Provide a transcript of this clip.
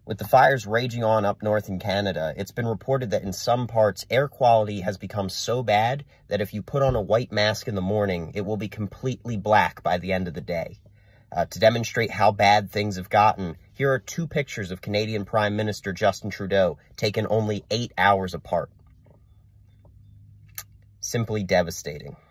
With the fires raging on up north in Canada, it's been reported that in some parts, air quality has become so bad that if you put on a white mask in the morning, it will be completely black by the end of the day. To demonstrate how bad things have gotten, here are 2 pictures of Canadian Prime Minister Justin Trudeau taken only 8 hours apart. Simply devastating.